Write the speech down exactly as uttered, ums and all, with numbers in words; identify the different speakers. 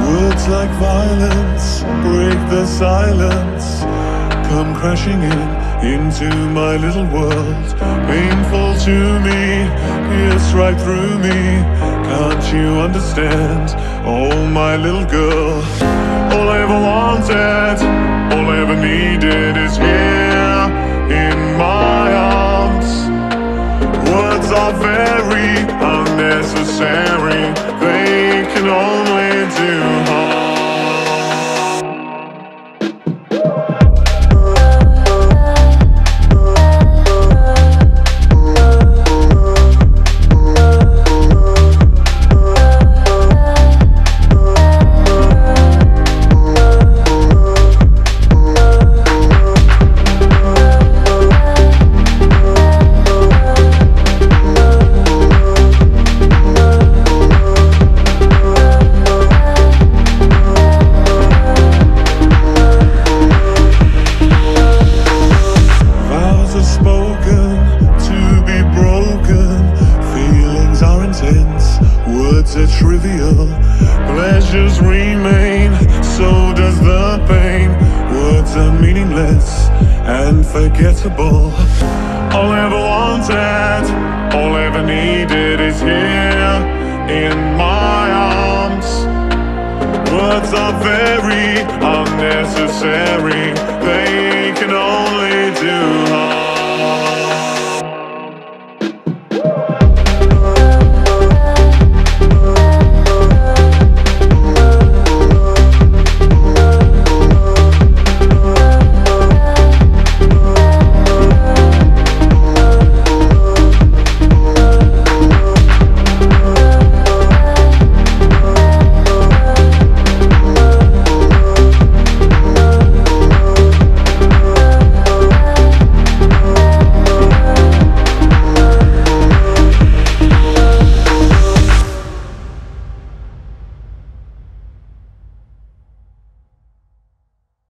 Speaker 1: Words like violence break the silence, come crashing in into my little world. Painful to me, pierce right through me. Can't you understand? Oh, my little girl. All I ever wanted, all I ever needed is here in my arms. Words are very unnecessary, they can only do harm. Words are trivial, pleasures remain, so does the pain. Words are meaningless and forgettable. All I ever wanted, all I ever needed is here in my arms. Words are very unnecessary, they